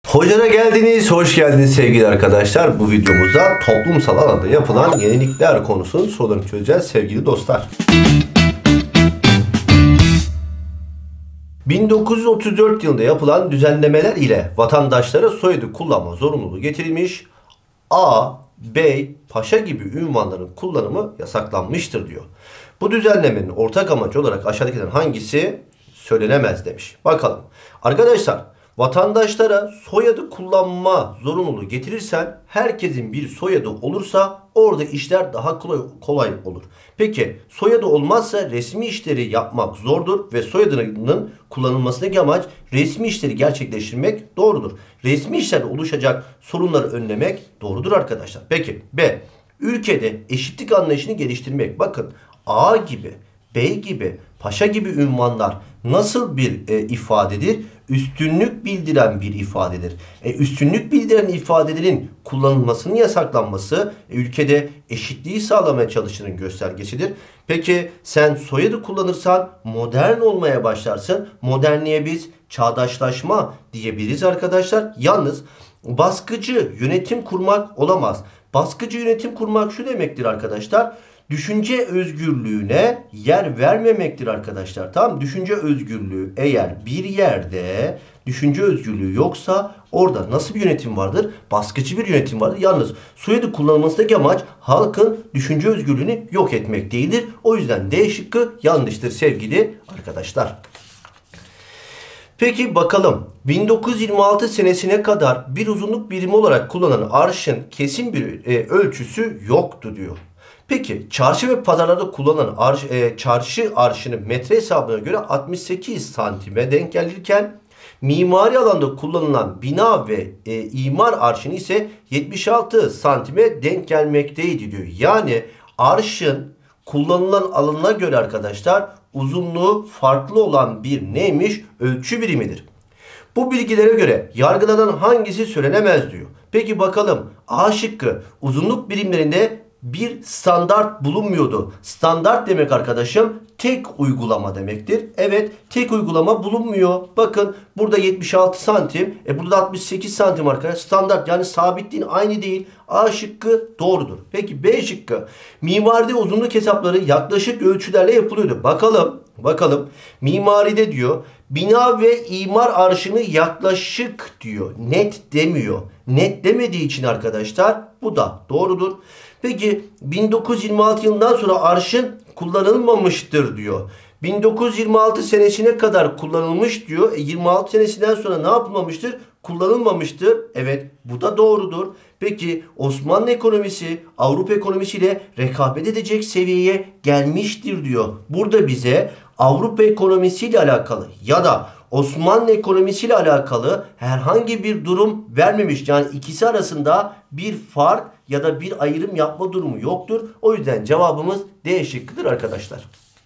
Hoca'da geldiniz, hoş geldiniz sevgili arkadaşlar. Bu videomuzda toplumsal alanda yapılan yenilikler konusunun sorularını çözeceğiz sevgili dostlar. 1934 yılında yapılan düzenlemeler ile vatandaşlara soyadı kullanma zorunluluğu getirilmiş. A, bey, paşa gibi ünvanların kullanımı yasaklanmıştır diyor. Bu düzenlemenin ortak amacı olarak aşağıdakilerden hangisi söylenemez demiş. Bakalım. Arkadaşlar, vatandaşlara soyadı kullanma zorunluluğu getirirsen herkesin bir soyadı olursa orada işler daha kolay olur. Peki soyadı olmazsa resmi işleri yapmak zordur ve soyadının kullanılmasındaki amaç resmi işleri gerçekleştirmek doğrudur. Resmi işlerde oluşacak sorunları önlemek doğrudur arkadaşlar. Peki B. Ülkede eşitlik anlayışını geliştirmek. Bakın A gibi, bey gibi, paşa gibi ünvanlar nasıl bir ifadedir? Üstünlük bildiren bir ifadedir. Üstünlük bildiren ifadelerin kullanılmasının yasaklanması ülkede eşitliği sağlamaya çalıştığının göstergesidir. Peki sen soyadı kullanırsan modern olmaya başlarsın. Modernliğe biz çağdaşlaşma diyebiliriz arkadaşlar. Yalnız baskıcı yönetim kurmak olamaz. Baskıcı yönetim kurmak şu demektir arkadaşlar. Düşünce özgürlüğüne yer vermemektir arkadaşlar. Tamam, düşünce özgürlüğü eğer bir yerde düşünce özgürlüğü yoksa orada nasıl bir yönetim vardır? Baskıcı bir yönetim vardır. Yalnız soyadı kullanılmasındaki amaç halkın düşünce özgürlüğünü yok etmek değildir. O yüzden D şıkkı yanlıştır sevgili arkadaşlar. Peki bakalım 1926 senesine kadar bir uzunluk birimi olarak kullanılan arşın kesin bir ölçüsü yoktu diyor. Peki çarşı ve pazarlarda kullanılan çarşı arşının metre hesabına göre 68 santime denk gelirken mimari alanda kullanılan bina ve imar arşını ise 76 santime denk gelmekteydi diyor. Yani arşın kullanılan alanına göre arkadaşlar uzunluğu farklı olan bir neymiş? Ölçü birimidir. Bu bilgilere göre yargılanan hangisi söylenemez diyor. Peki bakalım A şıkkı uzunluk birimlerinde bir standart bulunmuyordu. Standart demek arkadaşım tek uygulama demektir. Evet, tek uygulama bulunmuyor. Bakın burada 76 santim. Burada da 68 santim arkadaşlar. Standart yani sabitliğin aynı değil. A şıkkı doğrudur. Peki B şıkkı. Mimaride uzunluk hesapları yaklaşık ölçülerle yapılıyordu. Bakalım. Mimaride diyor bina ve imar arşını yaklaşık diyor. Net demiyor. Net demediği için arkadaşlar bu da doğrudur. Peki 1926 yılından sonra arşın kullanılmamıştır diyor. 1926 senesine kadar kullanılmış diyor. 26 senesinden sonra ne yapılmamıştır? Kullanılmamıştır. Evet, bu da doğrudur. Peki Osmanlı ekonomisi Avrupa ekonomisiyle rekabet edecek seviyeye gelmiştir diyor. Burada bize Avrupa ekonomisiyle alakalı ya da Osmanlı ekonomisiyle alakalı herhangi bir durum vermemiş. Yani ikisi arasında bir fark ya da bir ayrım yapma durumu yoktur. O yüzden cevabımız D şıkkıdır arkadaşlar.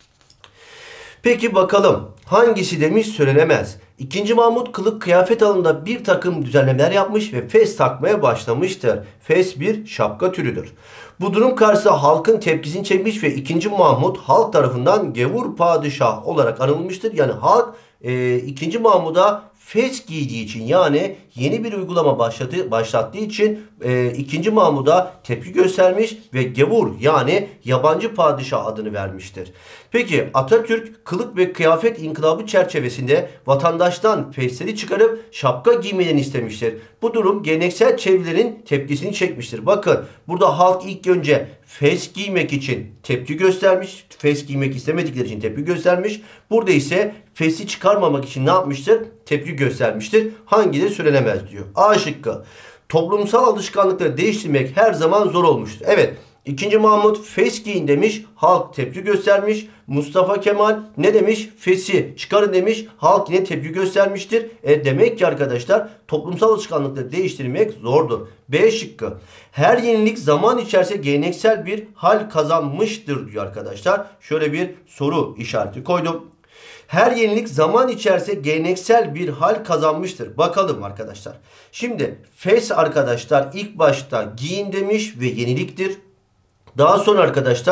Peki bakalım hangisi demiş söylenemez. 2. Mahmut kılık kıyafet alanında bir takım düzenlemeler yapmış ve fes takmaya başlamıştır. Fes bir şapka türüdür. Bu durum karşısında halkın tepkisini çekmiş ve 2. Mahmut halk tarafından gavur padişah olarak anılmıştır. Yani halk 2. Mahmud'a fes giydiği için yani yeni bir uygulama başlattığı için 2. Mahmud'a tepki göstermiş ve gavur yani yabancı padişah adını vermiştir. Peki Atatürk kılık ve kıyafet inkılabı çerçevesinde vatandaştan fesleri çıkarıp şapka giymelerini istemiştir. Bu durum geleneksel çevrelerin tepkisini çekmiştir. Bakın burada halk ilk önce fes giymek için tepki göstermiş. Fes giymek istemedikleri için tepki göstermiş. Burada ise fesi çıkarmamak için ne yapmıştır? Tepki göstermiştir. Hangileri söylenemez diyor. A şıkkı. Toplumsal alışkanlıkları değiştirmek her zaman zor olmuştur. Evet. 2. Mahmut fes giyin demiş. Halk tepki göstermiş. Mustafa Kemal ne demiş? Fesi çıkarın demiş. Halk yine tepki göstermiştir. Demek ki arkadaşlar toplumsal alışkanlıkları değiştirmek zordur. B şıkkı. Her yenilik zaman içerisinde geleneksel bir hal kazanmıştır diyor arkadaşlar. Şöyle bir soru işareti koydum. Her yenilik zaman içerisinde geleneksel bir hal kazanmıştır. Bakalım arkadaşlar. Şimdi fes arkadaşlar ilk başta giyin demiş ve yeniliktir. Daha sonra arkadaşlar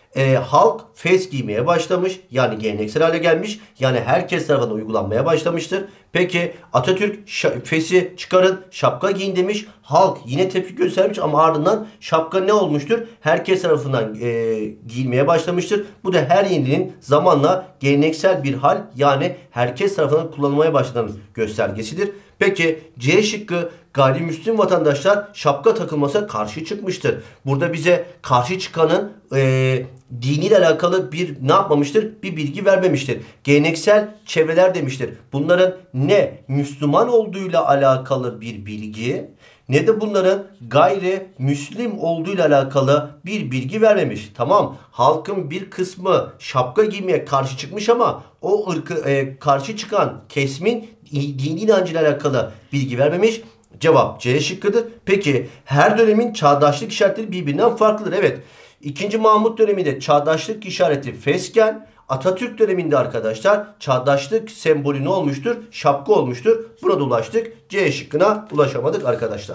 Halk fes giymeye başlamış. Yani geleneksel hale gelmiş. Yani herkes tarafından uygulanmaya başlamıştır. Peki Atatürk fesi çıkarın, şapka giyin demiş. Halk yine tepki göstermiş ama ardından şapka ne olmuştur? Herkes tarafından giyilmeye başlamıştır. Bu da her yeniliğin zamanla geleneksel bir hal, yani herkes tarafından kullanılmaya başladığının göstergesidir. Peki C şıkkı, gayrimüslim vatandaşlar şapka takılmasına karşı çıkmıştır. Burada bize karşı çıkanın diniyle alakalı bir ne yapmamıştır? Bir bilgi vermemiştir. Geleneksel çevreler demiştir. Bunların ne Müslüman olduğuyla alakalı bir bilgi, ne de bunların gayrimüslim olduğuyla alakalı bir bilgi vermemiş. Tamam, halkın bir kısmı şapka giymeye karşı çıkmış ama o karşı çıkan kesmin dini inancıyla alakalı bilgi vermemiş. Cevap C şıkkıdır. Peki her dönemin çağdaşlık işaretleri birbirinden farklıdır. Evet. İkinci Mahmut döneminde çağdaşlık işareti fesken, Atatürk döneminde arkadaşlar çağdaşlık sembolü ne olmuştur? Şapka olmuştur. Buna da ulaştık. C şıkkına ulaşamadık arkadaşlar.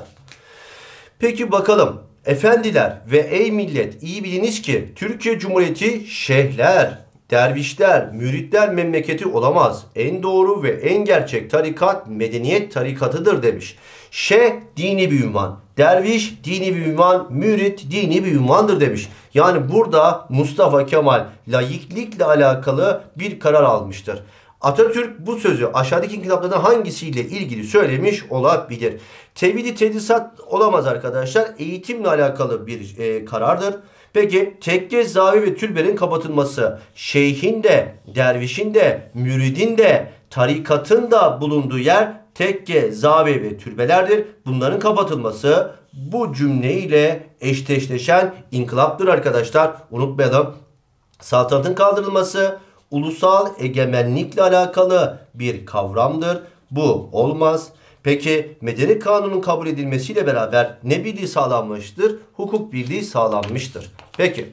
Peki bakalım. Efendiler ve ey millet, iyi biliniz ki Türkiye Cumhuriyeti şeyhler, dervişler, müritler memleketi olamaz. En doğru ve en gerçek tarikat medeniyet tarikatıdır demiş. Şeyh dini bir ünvan, derviş dini bir ünvan, mürit dini bir ünvandır demiş. Yani burada Mustafa Kemal laiklikle alakalı bir karar almıştır. Atatürk bu sözü aşağıdaki kitaplardan hangisiyle ilgili söylemiş olabilir? Tevhid-i tedrisat olamaz arkadaşlar. Eğitimle alakalı bir karardır. Peki tekke, zavi ve türbenin kapatılması, şeyhin de, dervişin de, müridin de, tarikatın da bulunduğu yer tekke, zavi ve türbelerdir. Bunların kapatılması bu cümleyle eşdeğleşen inkılaptır arkadaşlar. Unutmayalım. Saltanatın kaldırılması ulusal egemenlikle alakalı bir kavramdır. Bu olmaz. Peki medeni kanunun kabul edilmesiyle beraber ne birliği sağlanmıştır? Hukuk birliği sağlanmıştır. Peki.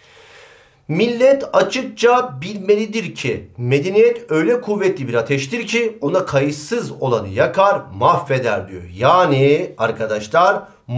Millet açıkça bilmelidir ki medeniyet öyle kuvvetli bir ateştir ki ona kayıtsız olanı yakar, mahveder diyor. Yani arkadaşlar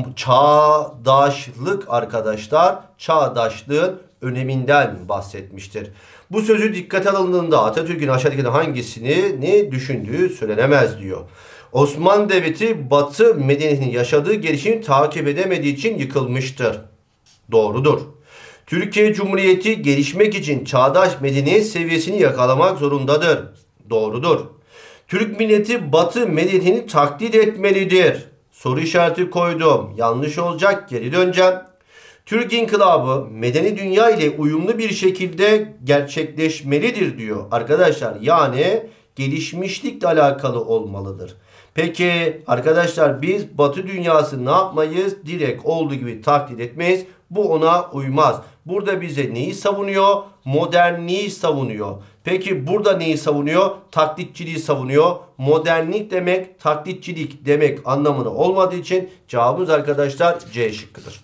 çağdaşlık arkadaşlar çağdaşlığın öneminden bahsetmiştir. Bu sözü dikkate alındığında Atatürk'ün aşağıdakilerden hangisini ne düşündüğü söylenemez diyor. Osmanlı Devleti Batı medeniyetinin yaşadığı gelişimi takip edemediği için yıkılmıştır. Doğrudur. Türkiye Cumhuriyeti gelişmek için çağdaş medeniyet seviyesini yakalamak zorundadır. Doğrudur. Türk milleti Batı medeniyetini taklit etmelidir. Soru işareti koydum. Yanlış olacak. Geri döneceğim. Türk İnkılabı medeni dünya ile uyumlu bir şekilde gerçekleşmelidir diyor arkadaşlar. Yani gelişmişlikle alakalı olmalıdır. Peki arkadaşlar biz Batı dünyası ne yapmayız? Direkt olduğu gibi taklit etmeyiz. Bu ona uymaz. Burada bize neyi savunuyor? Modernliği savunuyor. Peki burada neyi savunuyor? Taklitçiliği savunuyor. Modernlik demek taklitçilik demek anlamına olmadığı için cevabımız arkadaşlar C şıkkıdır.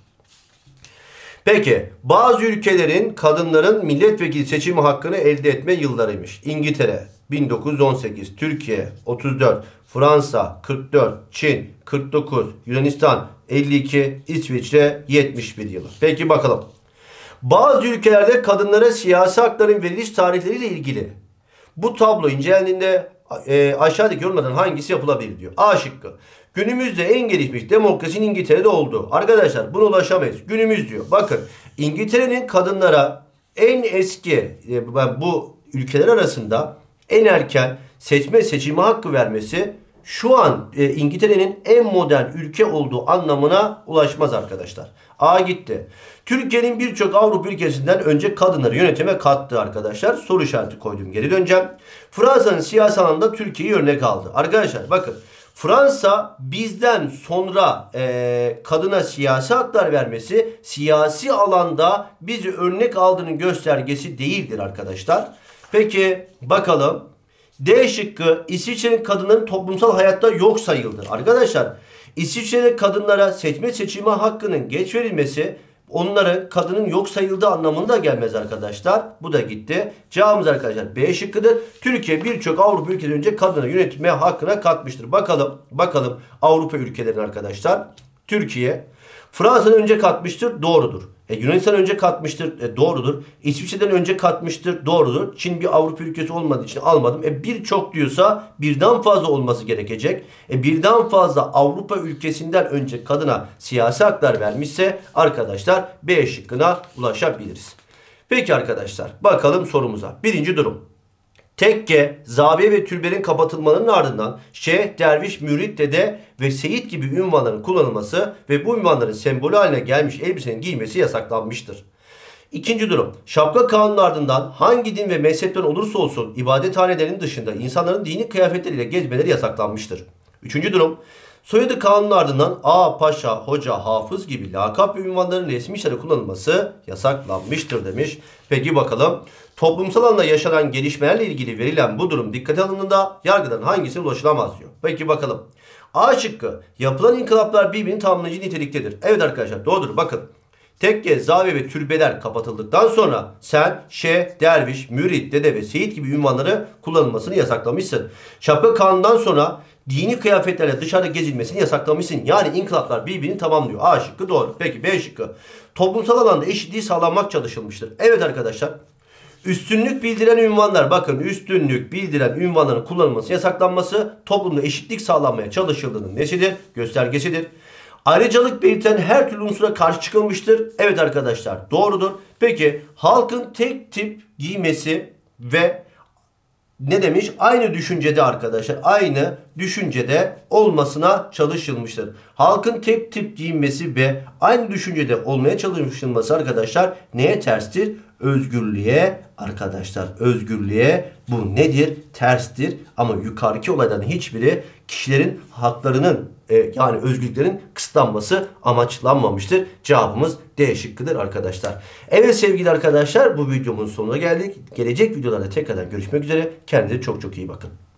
Peki bazı ülkelerin kadınların milletvekili seçimi hakkını elde etme yıllarıymış. İngiltere 1918, Türkiye 34, Fransa 44, Çin 49, Yunanistan 52, İsviçre 71 yılı. Peki bakalım. Bazı ülkelerde kadınlara siyasi hakların veriliş tarihleriyle ilgili bu tablo incelendiğinde aşağıdaki yorumlardan hangisi yapılabilir diyor. A şıkkı. Günümüzde en gelişmiş demokrasinin İngiltere'de olduğu. Arkadaşlar buna ulaşamayız. Günümüz diyor. Bakın İngiltere'nin kadınlara en eski bu ülkeler arasında en erken seçime hakkı vermesi şu an İngiltere'nin en modern ülke olduğu anlamına ulaşmaz arkadaşlar. A gitti. Türkiye'nin birçok Avrupa ülkesinden önce kadınları yönetime kattı arkadaşlar. Soru işareti koydum. Geri döneceğim. Fransa'nın siyasi alanda Türkiye'yi örnek aldı. Arkadaşlar bakın. Fransa bizden sonra kadına siyasi haklar vermesi siyasi alanda bizi örnek aldığının göstergesi değildir arkadaşlar. Peki bakalım. D şıkkı İsviçre'nin kadınların toplumsal hayatta yok sayıldı. Arkadaşlar İsviçre'de kadınlara seçime hakkının geç verilmesi onların kadının yok sayıldığı anlamında gelmez arkadaşlar. Bu da gitti. Cevabımız arkadaşlar B şıkkıdır. Türkiye birçok Avrupa ülkesi önce kadına yönetme hakkına katmıştır. Bakalım Avrupa ülkelerine arkadaşlar. Türkiye Fransa'dan önce katmıştır. Doğrudur. Yunanistan önce katmıştır. Doğrudur. İsviçre'den önce katmıştır. Doğrudur. Çin bir Avrupa ülkesi olmadığı için almadım. Birçok diyorsa birden fazla olması gerekecek. Birden fazla Avrupa ülkesinden önce kadına siyasi haklar vermişse arkadaşlar B şıkkına ulaşabiliriz. Peki arkadaşlar bakalım sorumuza. Birinci durum. Tekke, zaviye ve türbenin kapatılmanın ardından şeyh, derviş, mürit, dede ve seyit gibi ünvanların kullanılması ve bu ünvanların sembolü haline gelmiş elbisenin giyilmesi yasaklanmıştır. İkinci durum. Şapka kanunun ardından hangi din ve mezhepten olursa olsun ibadethanelerinin dışında insanların dini kıyafetleriyle gezmeleri yasaklanmıştır. Üçüncü durum. Soyadı kanunun ardından ağa, paşa, hoca, hafız gibi lakap ve ünvanların resmi işlerde kullanılması yasaklanmıştır demiş. Peki bakalım. Toplumsal alanda yaşanan gelişmelerle ilgili verilen bu durum dikkate alındığında yargıdan hangisine ulaşılamaz diyor. Peki bakalım. A şıkkı. Yapılan inkılaplar birbirini tamamlayıcı niteliktedir. Evet arkadaşlar doğrudur. Bakın. Tekke, zaviye ve türbeler kapatıldıktan sonra sen şeyh, derviş, mürit, dede ve seyit gibi ünvanları kullanılmasını yasaklamışsın. Şapka kanundan sonra dini kıyafetlerle dışarıda gezilmesini yasaklamışsın. Yani inkılaplar birbirini tamamlıyor. A şıkkı doğru. Peki B şıkkı. Toplumsal alanda eşitliği sağlanmak çalışılmıştır. Evet arkadaşlar. Üstünlük bildiren ünvanlar, bakın üstünlük bildiren ünvanların kullanılması, yasaklanması toplumda eşitlik sağlanmaya çalışıldığının nesidir? Göstergesidir. Ayrıcalık belirten her türlü unsura karşı çıkılmıştır. Evet arkadaşlar doğrudur. Peki halkın tek tip giymesi ve ne demiş? Aynı düşüncede arkadaşlar. Aynı düşüncede olmasına çalışılmıştır. Halkın tek tip giyinmesi ve aynı düşüncede olmaya çalışılması arkadaşlar neye terstir? Özgürlüğe arkadaşlar. Özgürlüğe bu nedir? Terstir. Ama yukarıki olayların hiçbiri kişilerin haklarının yani özgürlüklerin kısıtlanması amaçlanmamıştır. Cevabımız D şıkkıdır arkadaşlar. Evet sevgili arkadaşlar bu videomun sonuna geldik. Gelecek videolarda tekrardan görüşmek üzere. Kendinize çok çok iyi bakın.